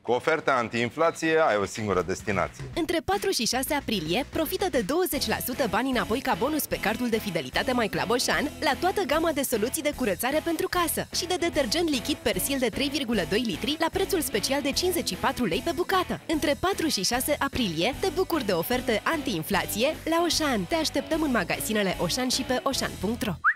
Cu oferta anti-inflație ai o singură destinație. Între 4 și 6 aprilie, profită de 20% bani înapoi ca bonus pe cardul de fidelitate My Club Auchan la toată gama de soluții de curățare pentru casă și de detergent lichid Persil de 3,2 litri la prețul special de 54 lei pe bucată. Între 4 și 6 aprilie, te bucuri de oferte anti-inflație la Auchan. Te așteptăm în magazinele Auchan și pe auchan.ro.